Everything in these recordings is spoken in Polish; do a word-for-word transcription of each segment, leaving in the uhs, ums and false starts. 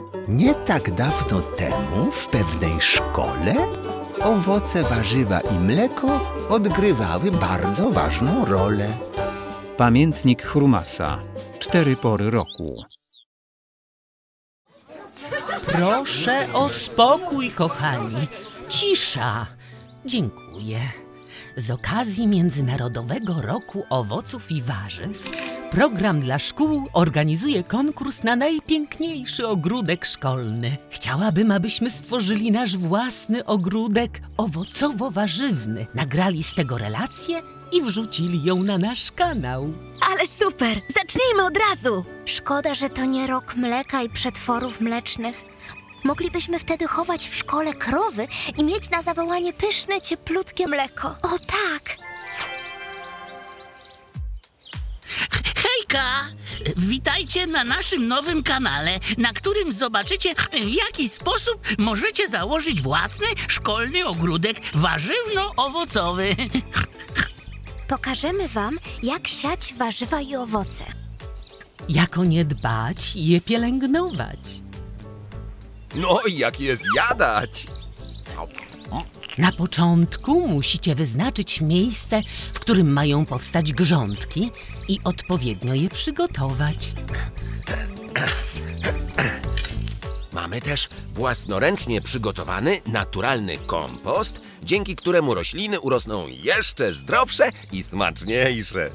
Nie tak dawno temu w pewnej szkole owoce, warzywa i mleko odgrywały bardzo ważną rolę. Pamiętnik Chrumasa. Cztery pory roku. Proszę o spokój, kochani. Cisza. Dziękuję. Z okazji Międzynarodowego Roku Owoców i Warzyw program dla szkół organizuje konkurs na najpiękniejszy ogródek szkolny. Chciałabym, abyśmy stworzyli nasz własny ogródek owocowo-warzywny. Nagrali z tego relację i wrzucili ją na nasz kanał. Ale super! Zacznijmy od razu! Szkoda, że to nie rok mleka i przetworów mlecznych. Moglibyśmy wtedy chować w szkole krowy i mieć na zawołanie pyszne, cieplutkie mleko. O tak! Hejka! Witajcie na naszym nowym kanale, na którym zobaczycie, w jaki sposób możecie założyć własny szkolny ogródek warzywno-owocowy. Pokażemy wam, jak siać warzywa i owoce. Jak o nie dbać i je pielęgnować. No i jak je zjadać? Na początku musicie wyznaczyć miejsce, w którym mają powstać grządki i odpowiednio je przygotować. Mamy też własnoręcznie przygotowany, naturalny kompost, dzięki któremu rośliny urosną jeszcze zdrowsze i smaczniejsze.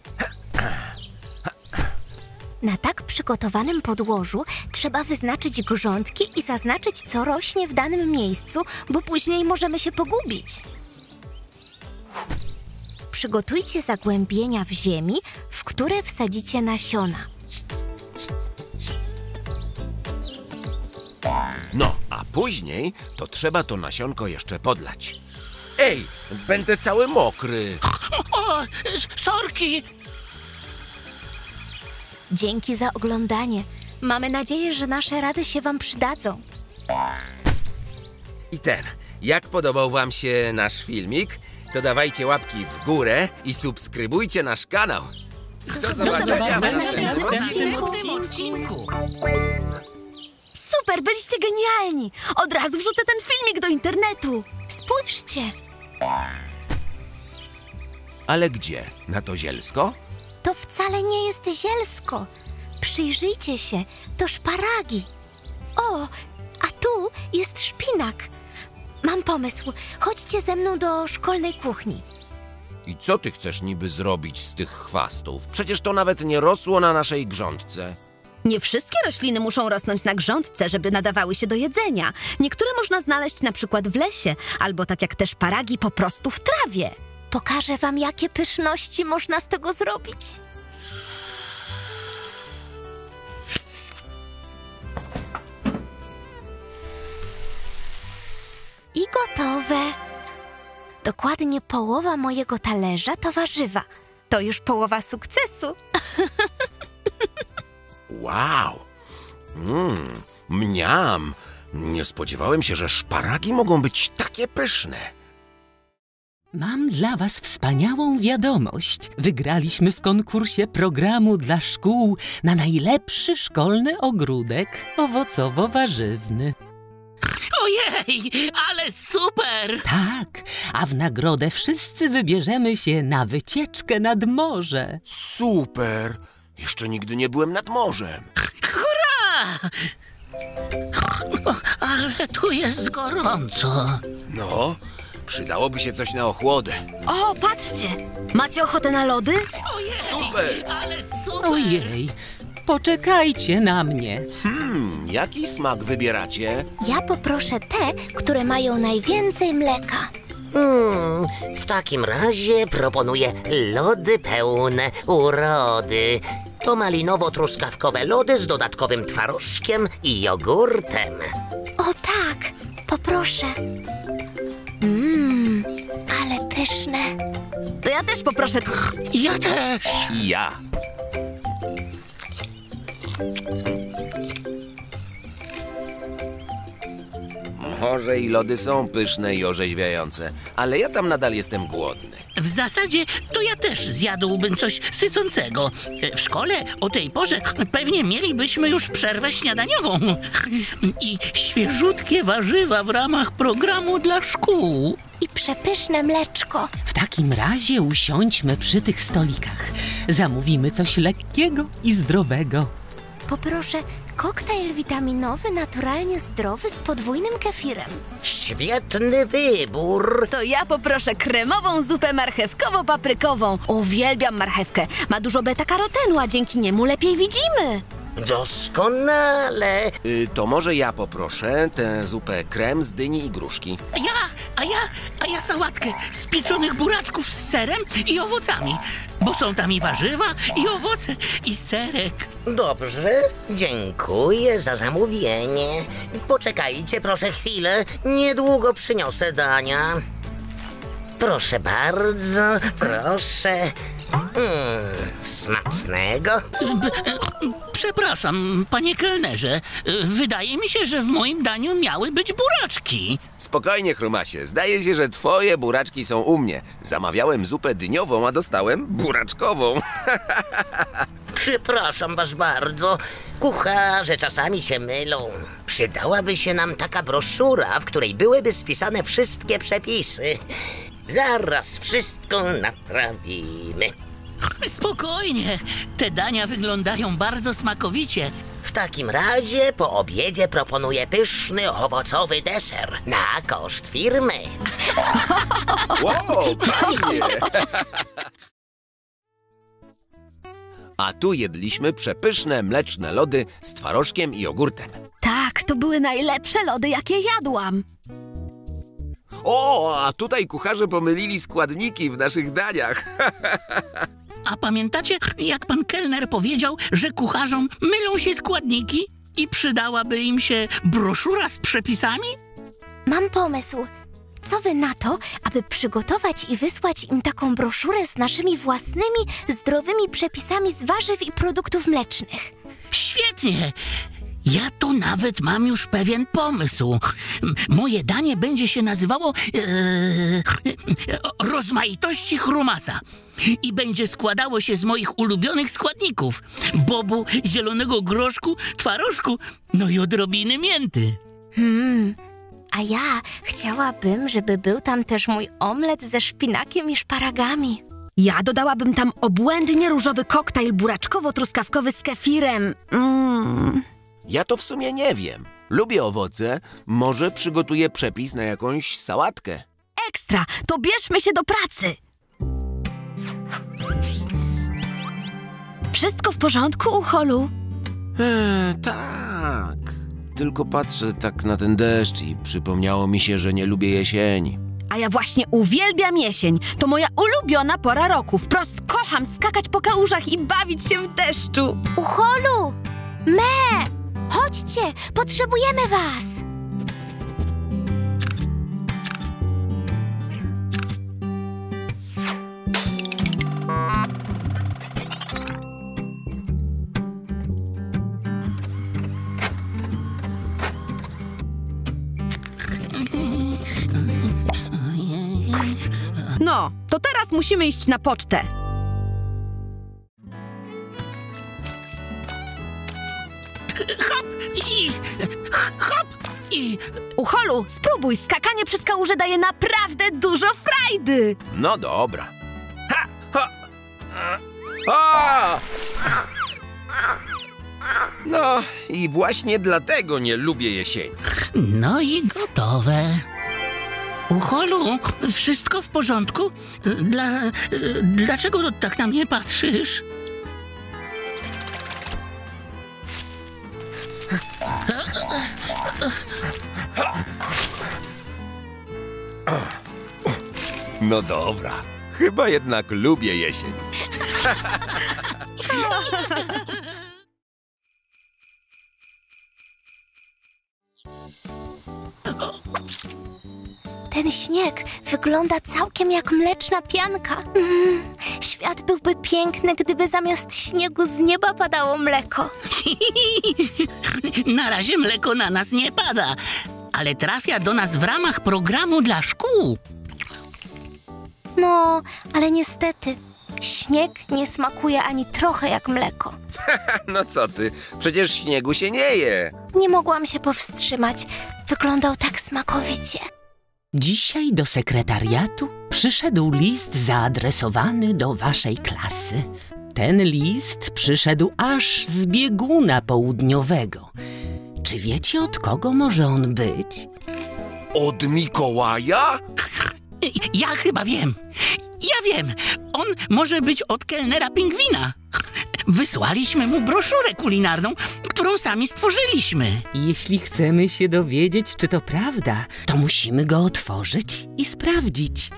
Na tak przygotowanym podłożu trzeba wyznaczyć grządki i zaznaczyć, co rośnie w danym miejscu, bo później możemy się pogubić. Przygotujcie zagłębienia w ziemi, w które wsadzicie nasiona. No, a później to trzeba to nasionko jeszcze podlać. Ej, będę cały mokry. O, sorki! Dzięki za oglądanie. Mamy nadzieję, że nasze rady się wam przydadzą. I ten, jak podobał wam się nasz filmik, to dawajcie łapki w górę i subskrybujcie nasz kanał. Do zobaczenia w następnym odcinku. Super, byliście genialni! Od razu wrzucę ten filmik do internetu. Spójrzcie. Ale gdzie? Na to zielsko? To wcale nie jest zielsko. Przyjrzyjcie się, to szparagi. O, a tu jest szpinak. Mam pomysł. Chodźcie ze mną do szkolnej kuchni. I co ty chcesz niby zrobić z tych chwastów? Przecież to nawet nie rosło na naszej grządce. Nie wszystkie rośliny muszą rosnąć na grządce, żeby nadawały się do jedzenia. Niektóre można znaleźć na przykład w lesie, albo tak jak te szparagi po prostu w trawie. Pokażę wam, jakie pyszności można z tego zrobić. I gotowe. Dokładnie połowa mojego talerza to warzywa. To już połowa sukcesu. Wow! Mmm, mniam! Nie spodziewałem się, że szparagi mogą być takie pyszne. Mam dla was wspaniałą wiadomość. Wygraliśmy w konkursie programu dla szkół na najlepszy szkolny ogródek owocowo-warzywny. Ojej, ale super! Tak, a w nagrodę wszyscy wybierzemy się na wycieczkę nad morze. Super! Jeszcze nigdy nie byłem nad morzem. Hurra! O, ale tu jest gorąco. No, przydałoby się coś na ochłodę. O, patrzcie! Macie ochotę na lody? Ojej, Super! ale super! Ojej, poczekajcie na mnie. Hmm, jaki smak wybieracie? Ja poproszę te, które mają najwięcej mleka. Hmm, w takim razie proponuję lody pełne urody. To malinowo-truskawkowe lody z dodatkowym twarożkiem i jogurtem. O tak, poproszę. Mmm, ale pyszne. To ja też poproszę. Ja też. I ja. Może i lody są pyszne i orzeźwiające, ale ja tam nadal jestem głodny. W zasadzie to ja też zjadłbym coś sycącego. W szkole o tej porze pewnie mielibyśmy już przerwę śniadaniową. I świeżutkie warzywa w ramach programu dla szkół. I przepyszne mleczko. W takim razie usiądźmy przy tych stolikach. Zamówimy coś lekkiego i zdrowego. Poproszę koktajl witaminowy, naturalnie zdrowy z podwójnym kefirem. Świetny wybór. To ja poproszę kremową zupę marchewkowo-paprykową. Uwielbiam marchewkę. Ma dużo beta-karotenu, a dzięki niemu lepiej widzimy. Doskonale. Y, to może ja poproszę tę zupę krem z dyni i gruszki. Ja, a ja, a ja sałatkę z pieczonych buraczków z serem i owocami. Bo są tam i warzywa, i owoce, i serek. Dobrze, dziękuję za zamówienie. Poczekajcie proszę chwilę, niedługo przyniosę dania. Proszę bardzo, proszę. Mm, smacznego. Przepraszam, panie kelnerze. Wydaje mi się, że w moim daniu miały być buraczki. Spokojnie, Chrumasie. Zdaje się, że twoje buraczki są u mnie. Zamawiałem zupę dyniową, a dostałem buraczkową. Przepraszam was bardzo. Kucharze czasami się mylą. Przydałaby się nam taka broszura, w której byłyby spisane wszystkie przepisy. Zaraz wszystko naprawimy. Spokojnie. Te dania wyglądają bardzo smakowicie. W takim razie po obiedzie proponuję pyszny owocowy deser na koszt firmy. Wow, panie! A tu jedliśmy przepyszne mleczne lody z twarożkiem i jogurtem. Tak, to były najlepsze lody, jakie jadłam. O, a tutaj kucharze pomylili składniki w naszych daniach. A pamiętacie, jak pan kelner powiedział, że kucharzom mylą się składniki i przydałaby im się broszura z przepisami? Mam pomysł. Co wy na to, aby przygotować i wysłać im taką broszurę z naszymi własnymi, zdrowymi przepisami z warzyw i produktów mlecznych? Świetnie! Ja to nawet mam już pewien pomysł. M- Moje danie będzie się nazywało e, rozmaitości Chrumasa. I będzie składało się z moich ulubionych składników. Bobu, zielonego groszku, twarożku, no i odrobiny mięty. Hmm, a ja chciałabym, żeby był tam też mój omlet ze szpinakiem i szparagami. Ja dodałabym tam obłędnie różowy koktajl buraczkowo-truskawkowy z kefirem. Mmm... Ja to w sumie nie wiem. Lubię owoce. Może przygotuję przepis na jakąś sałatkę. Ekstra! To bierzmy się do pracy! Wszystko w porządku, Ucholu? Eee, tak. Tylko patrzę tak na ten deszcz i przypomniało mi się, że nie lubię jesieni. A ja właśnie uwielbiam jesień. To moja ulubiona pora roku. Wprost kocham skakać po kałużach i bawić się w deszczu. Ucholu! Me! Chodźcie! Potrzebujemy was! No, to teraz musimy iść na pocztę. Hop i hop i... Ucholu, spróbuj, skakanie przez kałuże daje naprawdę dużo frajdy. No dobra. Ha! Ha! A! No i właśnie dlatego nie lubię jesieni. No i gotowe. Ucholu, wszystko w porządku? Dla... Dlaczego tak na mnie patrzysz? No dobra. Chyba jednak lubię jesień. Ten śnieg wygląda całkiem jak mleczna pianka. Mm, świat byłby piękny, gdyby zamiast śniegu z nieba padało mleko. Na razie mleko na nas nie pada, ale trafia do nas w ramach programu dla szkół. No, ale niestety, śnieg nie smakuje ani trochę jak mleko. No co ty, przecież śniegu się nie je. Nie mogłam się powstrzymać. Wyglądał tak smakowicie. Dzisiaj do sekretariatu przyszedł list zaadresowany do waszej klasy. Ten list przyszedł aż z bieguna południowego. Czy wiecie, od kogo może on być? Od Mikołaja? Ja chyba wiem. Ja wiem. On może być od kelnera Pingwina. Wysłaliśmy mu broszurę kulinarną, którą sami stworzyliśmy. Jeśli chcemy się dowiedzieć, czy to prawda, to musimy go otworzyć i sprawdzić.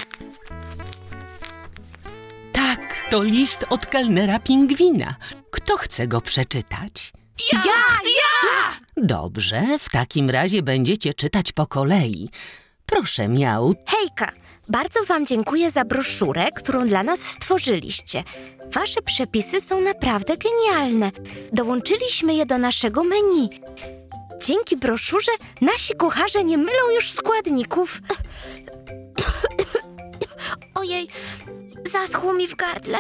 Tak, to list od kelnera Pingwina. Kto chce go przeczytać? Ja! Ja! ja! Dobrze, w takim razie będziecie czytać po kolei. Proszę, Miał. Hejka, bardzo wam dziękuję za broszurę, którą dla nas stworzyliście. Wasze przepisy są naprawdę genialne. Dołączyliśmy je do naszego menu. Dzięki broszurze nasi kucharze nie mylą już składników. Ojej, zaschło mi w gardle.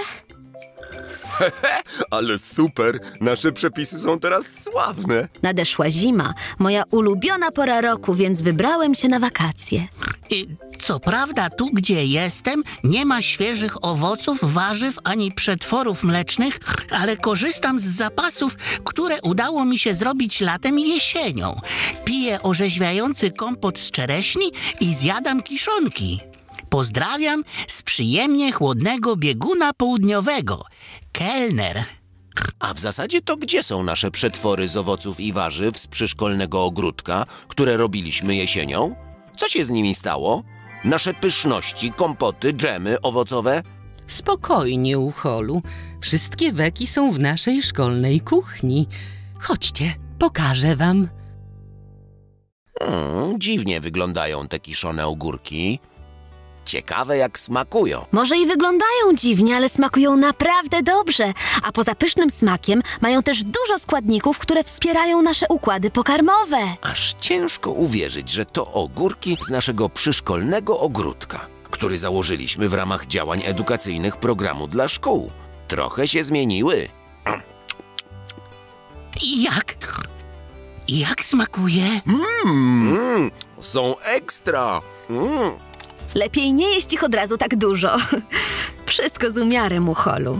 Ale super, nasze przepisy są teraz sławne. Nadeszła zima, moja ulubiona pora roku, więc wybrałem się na wakacje. I co prawda, tu gdzie jestem, nie ma świeżych owoców, warzyw ani przetworów mlecznych, ale korzystam z zapasów, które udało mi się zrobić latem i jesienią. Piję orzeźwiający kompot z czereśni i zjadam kiszonki. Pozdrawiam z przyjemnie chłodnego bieguna południowego. Kelner. A w zasadzie to gdzie są nasze przetwory z owoców i warzyw z przyszkolnego ogródka, które robiliśmy jesienią? Co się z nimi stało? Nasze pyszności, kompoty, dżemy owocowe? Spokojnie, Ucholu. Wszystkie weki są w naszej szkolnej kuchni. Chodźcie, pokażę wam. Hmm, dziwnie wyglądają te kiszone ogórki. Ciekawe, jak smakują. Może i wyglądają dziwnie, ale smakują naprawdę dobrze. A poza pysznym smakiem mają też dużo składników, które wspierają nasze układy pokarmowe. Aż ciężko uwierzyć, że to ogórki z naszego przyszkolnego ogródka, który założyliśmy w ramach działań edukacyjnych programu dla szkół. Trochę się zmieniły. I jak? Jak smakuje? Mmm, są ekstra. Mm. Lepiej nie jeść ich od razu tak dużo. Wszystko z umiarem, Ucholu.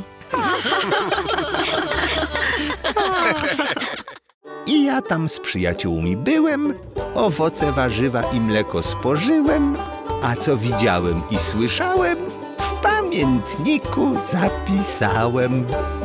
I ja tam z przyjaciółmi byłem, owoce, warzywa i mleko spożyłem, a co widziałem i słyszałem, w pamiętniku zapisałem.